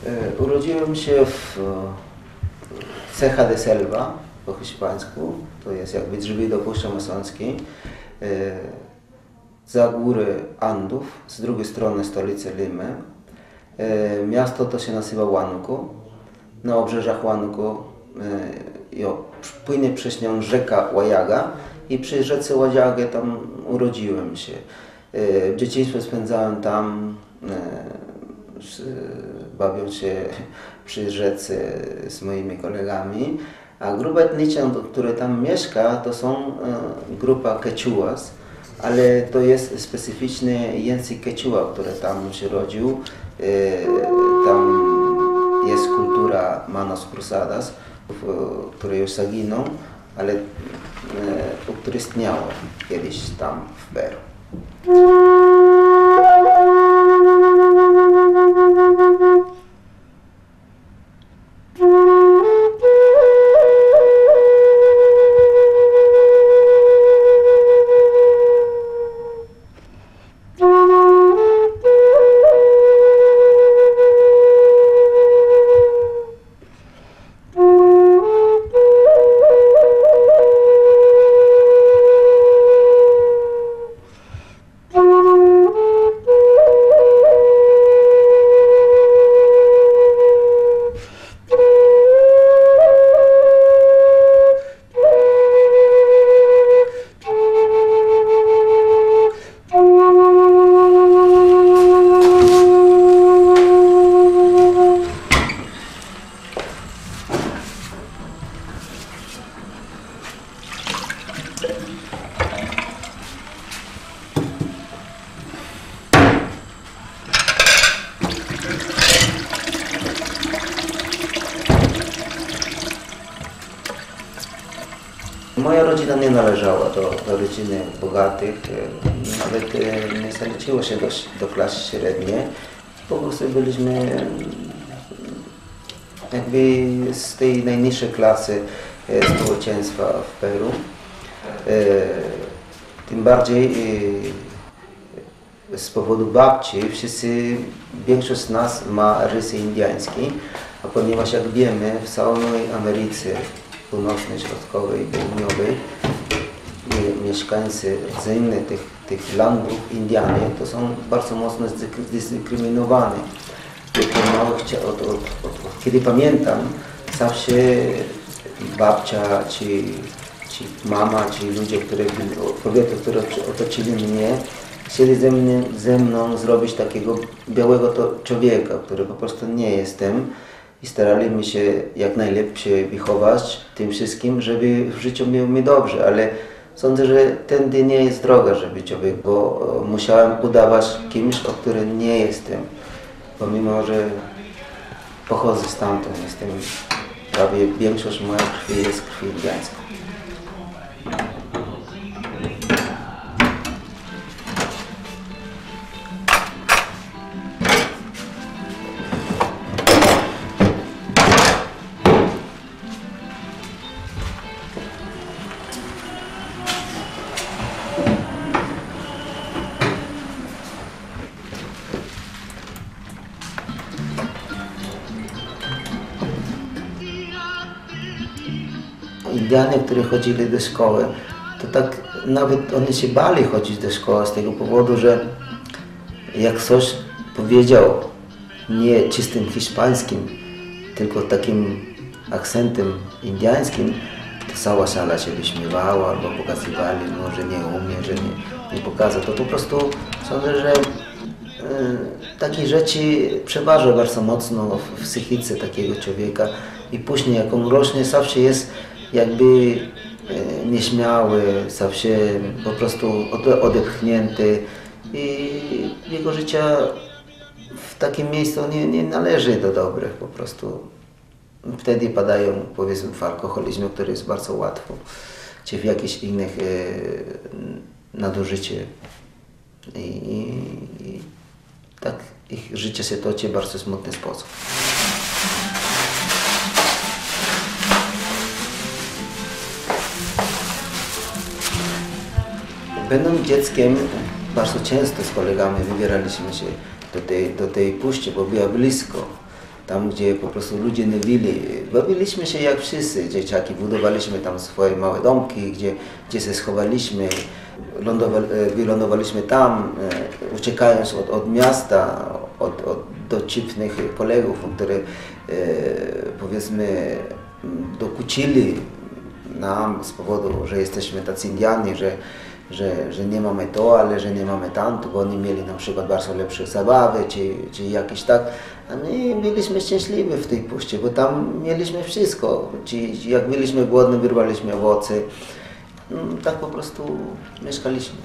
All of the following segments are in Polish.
Urodziłem się w Ceja de Selva, po hiszpańsku, to jest jakby drzwi do Puszczy Amazońskiej, za góry Andów, z drugiej strony stolicy Limy. Miasto to się nazywa Huánuco. Na obrzeżach Huánuco płynie przez nią rzeka Huallaga i przy rzece Huallagę tam urodziłem się. Dzieciństwo spędzałem tam, bawiąc się przy rzece z moimi kolegami, a grupa etniczna, która tam mieszka, to są grupa Quechuas, ale to jest specyficzny język Quechua, który tam się rodził. Tam jest kultura Manos Cruzadas, która już zaginął, ale która istniała kiedyś tam w Peru. Moja rodzina nie należała do rodziny bogatych, nawet nie zaliczyło się do klasy średniej. Po prostu byliśmy jakby z tej najniższej klasy społeczeństwa w Peru. Tym bardziej z powodu babci większość z nas ma rysy indyjskie, a ponieważ jak wiemy w całej Ameryce Północnej, Środkowej i Południowej mieszkańcy rdzenni tych landów, Indianie, to są bardzo mocno zdyskryminowani. Kiedy pamiętam, zawsze babcia, czy mama, czy ludzie, kobiety, które otoczyli mnie, chcieli ze mną zrobić takiego białego człowieka, który po prostu nie jestem. I staraliśmy się jak najlepiej wychować tym wszystkim, żeby w życiu miał mi dobrze, ale sądzę, że tędy nie jest droga, żeby człowiek, bo musiałem udawać kimś, o którym nie jestem, pomimo że pochodzę stamtąd, prawie większość mojej krwi jest krwi indyjska. Indianie, którzy chodzili do szkoły, to tak nawet oni się bali chodzić do szkoły z tego powodu, że jak ktoś powiedział nie czystym hiszpańskim, tylko takim akcentem indyjskim, to cała sala się wyśmiewała albo pokazywali, że nie umie, że nie pokazał. To po prostu sądzę, że takie rzeczy przeważa bardzo mocno w psychice takiego człowieka i później jak on rośnie, zawsze jest jakby nieśmiały, zawsze po prostu odepchnięty i jego życie w takim miejscu nie należy do dobrych po prostu. Wtedy padają, powiedzmy, w alkoholizmie, który jest bardzo łatwo, czy w jakichś innych nadużycie i tak ich życie się toczy w bardzo smutny sposób. Będąc dzieckiem, bardzo często z kolegami wybieraliśmy się do tej puszczy, bo była blisko. tam gdzie po prostu ludzie nie byli. Bawiliśmy się jak wszyscy dzieciaki, budowaliśmy tam swoje małe domki, gdzie się schowaliśmy, wylądowaliśmy tam, uciekając od miasta, od dowcipnych kolegów, które powiedzmy dokuczyli nam z powodu, że jesteśmy tacy Indianie, że nie mamy to, ale że nie mamy tamto, bo oni mieli na przykład bardzo lepsze zabawy, czy jakieś tak. A my byliśmy szczęśliwi w tej puszczy, bo tam mieliśmy wszystko. Jak byliśmy głodni, wyrwaliśmy owoce. Tak po prostu mieszkaliśmy.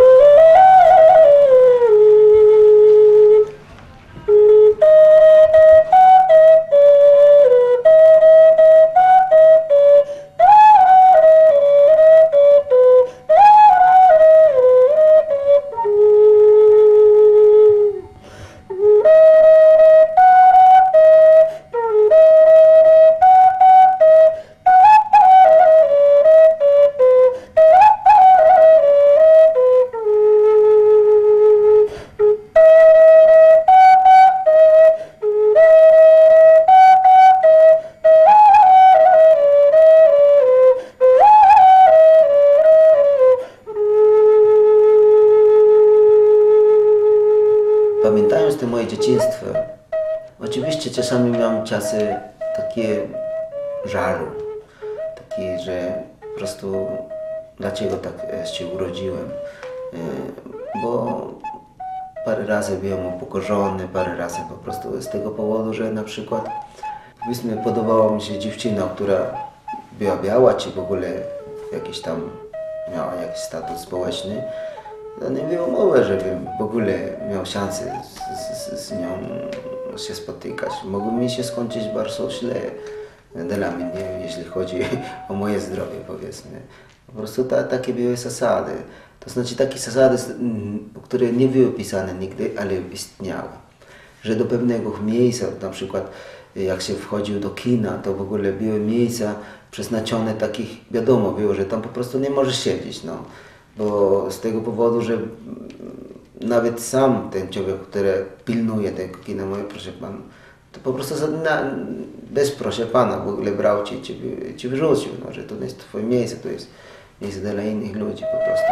Pamiętając to moje dzieciństwo, oczywiście czasami miałem czasy takie żalu, takie, że po prostu dlaczego tak się urodziłem, bo parę razy byłem upokorzony, parę razy po prostu z tego powodu, że na przykład powiedzmy podobała mi się dziewczyna, która była biała, czy w ogóle jakiś tam miała jakiś status społeczny. No nie było mowy, żebym w ogóle miał szansę z nią się spotykać. Mogło mi się skończyć bardzo źle dla mnie, jeśli chodzi o moje zdrowie, powiedzmy. Po prostu takie były zasady. To znaczy takie zasady, które nie były pisane nigdy, ale istniały. Że do pewnego miejsca, na przykład jak się wchodził do kina, to w ogóle były miejsca przeznaczone takich, wiadomo było, że tam po prostu nie możesz siedzieć. No. Bo z tego powodu, że nawet sam ten człowiek, który pilnuje tego kina, mówi, proszę pana, to po prostu bez proszę pana w ogóle brał ci wyrzucił, no, że to nie jest twoje miejsce, to jest miejsce dla innych ludzi po prostu.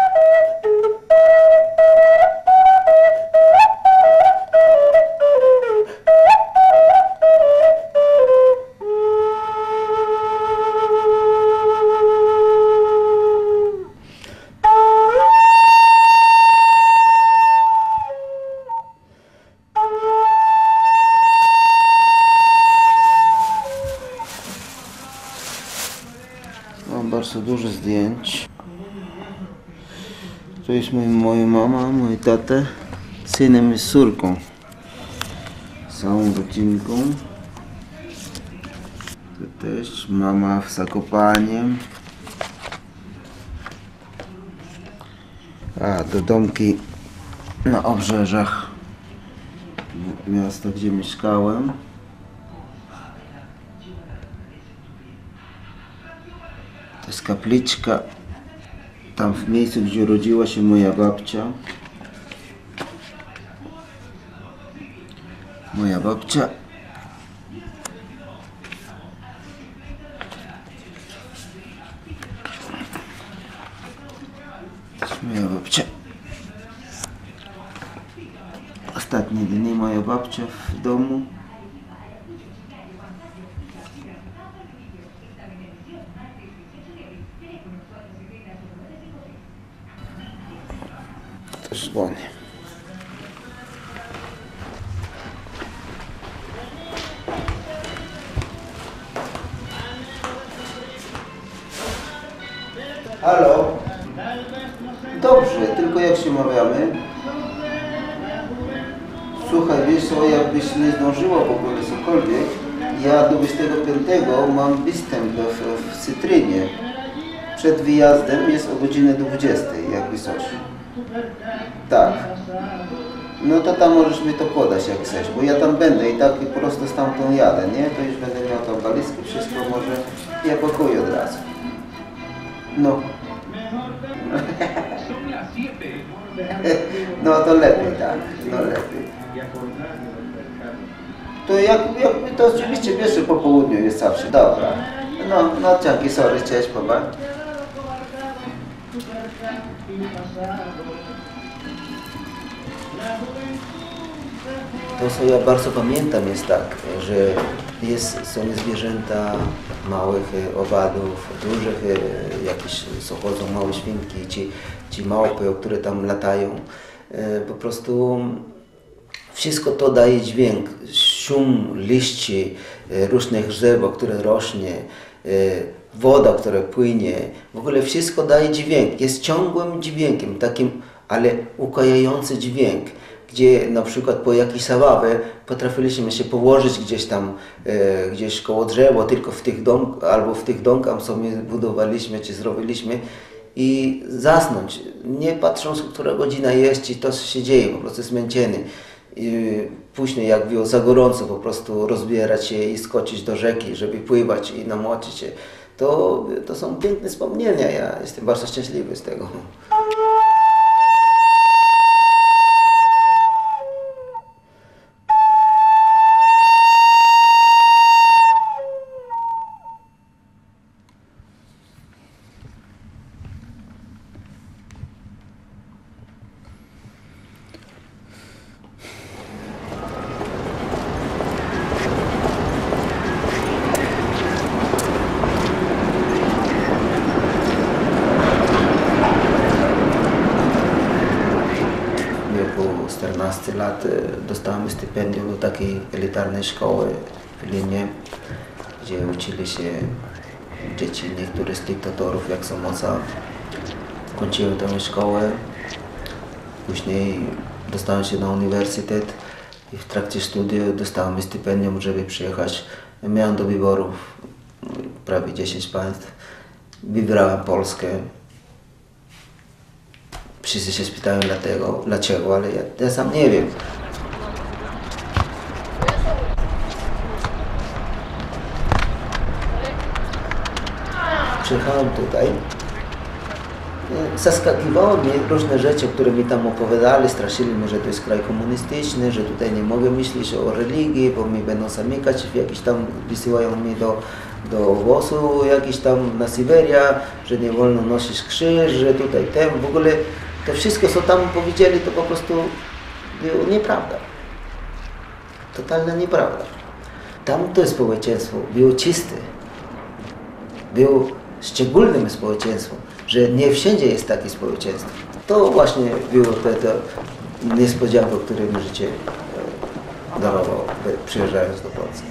Mam bardzo dużo zdjęć. To jest moja mama, mój tata, synem i córką. Z całą rodzinką. To też mama w Zakopaniem. A, to domki na obrzeżach miasta, gdzie mieszkałem. To jest kapliczka tam w miejscu, gdzie urodziła się moja babcia. Moja babcia. To jest moja babcia. Ostatnie dni moja babcia w domu. Też dzwonię. Halo? Dobrze, tylko jak się umawiamy? Słuchaj, wiesz co, jakbyś nie zdążyła w ogóle cokolwiek, ja 25 mam występ w Cytrynie. Przed wyjazdem jest o godzinie 20, jakby coś. Tak. No to tam możesz mi to podać jak chcesz, bo ja tam będę i tak po prostu stamtąd jadę, nie? To już będę miał tam walizki, wszystko może ja pakuję od razu. No. No to lepiej, tak. No lepiej. to oczywiście wiesz, po południu jest zawsze. Dobra. No dzięki, sorry, cześć, baba. To co ja bardzo pamiętam jest tak, że są zwierzęta małych owadów, dużych jakieś co chodzą, małe świnki, ci małpy, które tam latają. Po prostu wszystko to daje dźwięk, szum liści, różnych drzew, które rośnie, woda, która płynie, w ogóle wszystko daje dźwięk, jest ciągłym dźwiękiem, takim, ale ukojający dźwięk, gdzie na przykład po jakiejś zabawie potrafiliśmy się położyć gdzieś tam, gdzieś koło drzewa, tylko albo w tych domkach, co my budowaliśmy czy zrobiliśmy i zasnąć, nie patrząc, która godzina jest i to, co się dzieje, po prostu zmęczony. I później jak było za gorąco, po prostu rozbierać się i skoczyć do rzeki, żeby pływać i namoczyć się. To są piękne wspomnienia, ja jestem bardzo szczęśliwy z tego. W 14 lat dostałem stypendium do takiej elitarnej szkoły w Limie, gdzie uczyli się dzieci niektórych z dyktatorów jak Somoza. Kończyłem tę szkołę, później dostałem się na uniwersytet i w trakcie studiów dostałem stypendium, żeby przyjechać. Miałem do wyboru prawie 10 państw. Wybrałem Polskę. Wszyscy się spytają dlaczego, ale ja sam nie wiem. Przyjechałem tutaj. Zaskakiwało mnie różne rzeczy, które mi tam opowiadali, straszyli mnie, że to jest kraj komunistyczny, że tutaj nie mogę myśleć o religii, bo mnie będą zamykać, jakiś tam wysyłają mnie do obozu jakiś tam na Syberię, że nie wolno nosić krzyż, że tutaj w ogóle to wszystko, co tam powiedzieli, to po prostu było nieprawda. Totalna nieprawda. Tamto społeczeństwo było czyste. Było szczególnym społeczeństwem, że nie wszędzie jest takie społeczeństwo. To właśnie było ta niespodzianka, którą mi życie darowało, przyjeżdżając do Polski.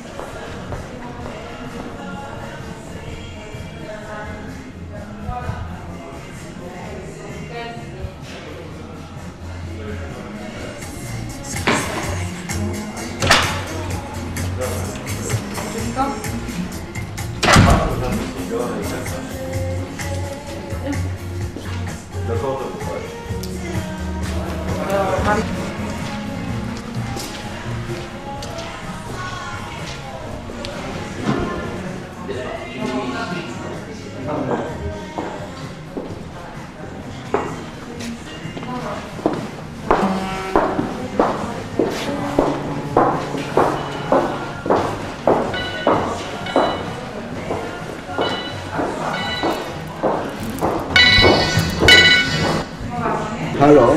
Halo?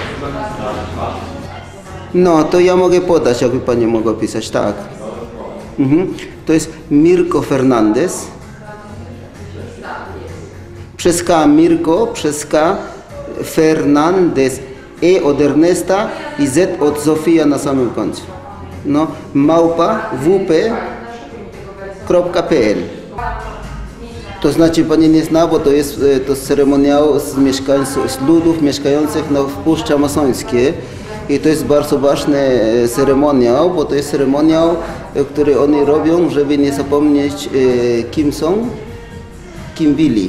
No, to ja mogę podać, jakby pani mogła pisać, tak. To jest Mirko Fernandez. Przez K Mirko, przez K Fernandez, E od Ernesta i Z od Zofia na samym końcu. No, małpa wp.pl. To znaczy pani nie zna, bo to jest ceremoniał z ludów mieszkających w Puszczy Amazońskiej. I to jest bardzo ważny ceremoniał, bo to jest ceremoniał, który oni robią, żeby nie zapomnieć kim są, kim byli.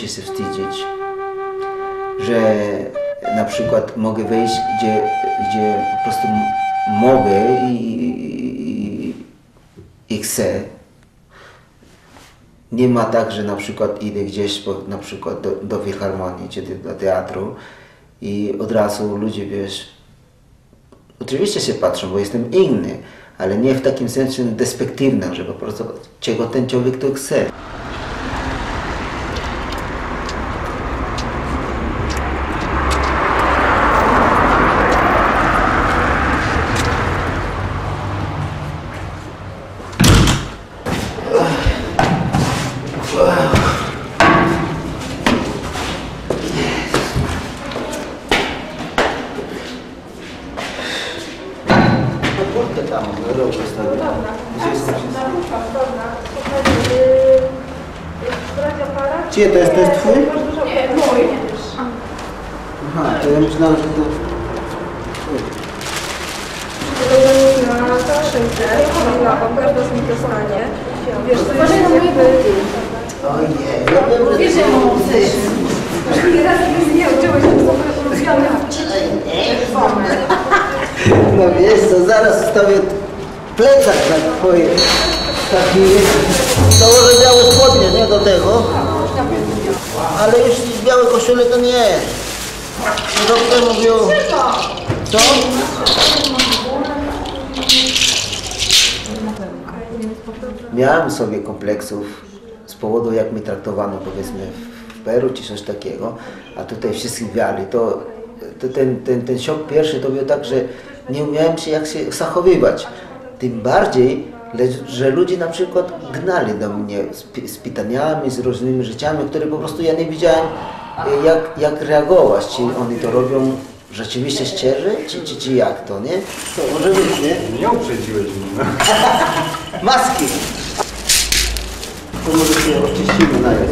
muszę się wstydzić, że na przykład mogę wejść, gdzie po prostu mogę i chcę. Nie ma tak, że na przykład idę gdzieś, na przykład do filharmonii czy do teatru i od razu ludzie, wiesz, oczywiście się patrzą, bo jestem inny, ale nie w takim sensie despektywnym, że po prostu czego ten człowiek tu chce. Tam, Gdzie to jest twój? Nie, mój. Aha, to ja myślałem, że to... Na skrzynkę, każda z nich dostanie. Wiesz, to jest jakby... Ojej, ja wiem, że... Wiesz, ja mam obsesję. Raz nie uczyłeś, to są ulubione formy. No wiesz co, zaraz wstawię plecak na twoje... Taki... Założę białe spodnie, nie do tego. Ale jeśli białe koszule to nie. Doktor mówił... Co? Miałem sobie kompleksów z powodu, jak mnie traktowano, powiedzmy, w Peru czy coś takiego, a tutaj wszyscy wiali. Ten szok pierwszy to był tak, że nie umiałem się jak się zachowywać. Tym bardziej, że ludzie na przykład gnali do mnie z pytaniami, z różnymi rzeczami, które po prostu ja nie wiedziałem jak reagować. Czy oni to robią rzeczywiście szczerze, czy jak to, nie? To może być, nie? Nie uprzedziłeś mnie. Maski! To może się oczyścimy najpierw.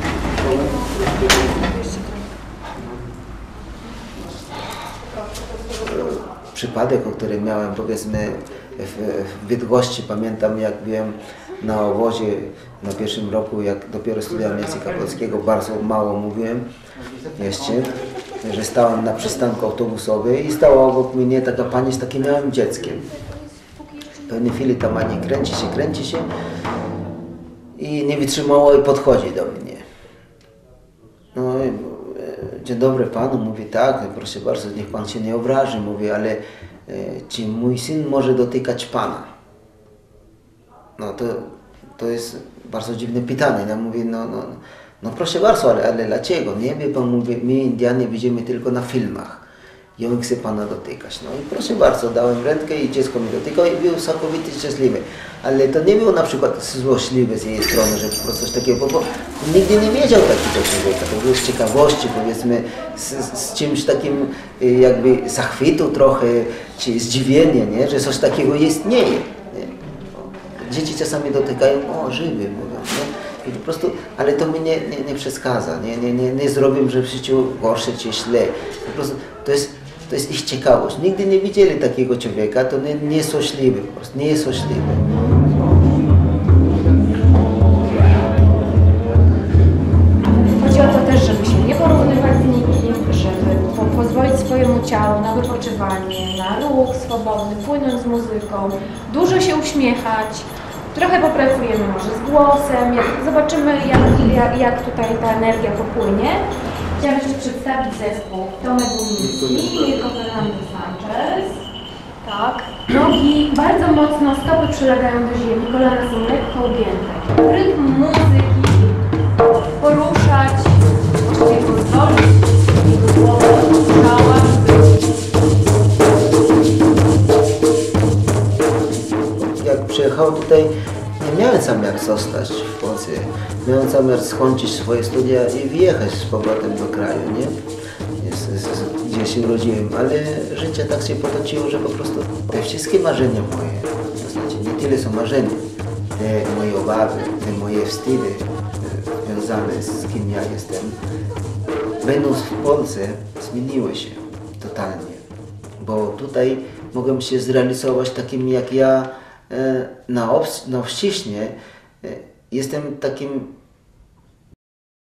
Przypadek, o którym miałem, powiedzmy, w Bydgoszczy, pamiętam, jak byłem na obozie na pierwszym roku, jak dopiero studiowałem języka polskiego, bardzo mało mówiłem jeszcze, że stałem na przystanku autobusowym i stała obok mnie taka pani z takim małym dzieckiem. W pewnej chwili ta pani kręci się i nie wytrzymała i podchodzi do mnie. No, dzień dobry panu, mówi tak, proszę bardzo, niech pan się nie obrazi, mówi, ale czy mój syn może dotykać pana? No to jest bardzo dziwne pytanie. Ja mówię, no proszę bardzo, ale dlaczego? Nie wie pan, mówi, my Indianie widzimy tylko na filmach i on chce pana dotykać. No i proszę bardzo, dałem rękę i dziecko mi dotykał i był całkowicie szczęśliwy. Ale to nie było na przykład złośliwe z jej strony, że po prostu coś takiego, bo nigdy nie wiedział takiego człowieka. To było z ciekawości, powiedzmy, z czymś takim jakby zachwytu trochę, czy zdziwienia, nie? Że coś takiego istnieje. Nie? Dzieci czasami dotykają, o żywy, mówią. Nie? I po prostu, ale to mi nie przeszkadza, nie zrobię, że w życiu gorsze czy źle. Po prostu to jest ich ciekawość. Nigdy nie widzieli takiego człowieka, to nie jest złośliwy, po prostu nie jest złośliwy. Chodzi o to też, żeby się nie porównywać z nikim, żeby pozwolić swojemu ciału na wypoczywanie, na ruch swobodny, płynąć z muzyką, dużo się uśmiechać, trochę popracujemy może z głosem, zobaczymy jak tutaj ta energia popłynie. Chciałam jeszcze przedstawić zespół Tomek Gumiński, Mirko Fernando Sanchez. Tak. Nogi bardzo mocno, stopy przylegają do ziemi, kolana są lekko ugięte. Rytm muzyki poruszać, właściwie pozwolić jego głowę, ciała, Jak przyjechałem tutaj, nie miałem zamiar zostać w Polsce. Miałem zamiar skończyć swoje studia i wyjechać z powrotem do kraju, nie? Gdzie się urodziłem, ale życie tak się potoczyło, że po prostu te wszystkie marzenia moje, to znaczy nie tyle są marzenia, te moje obawy, te moje wstydy związane z kim ja jestem, będąc w Polsce, zmieniły się totalnie, bo tutaj mogłem się zrealizować takim jak ja na wściśnie. Jestem takim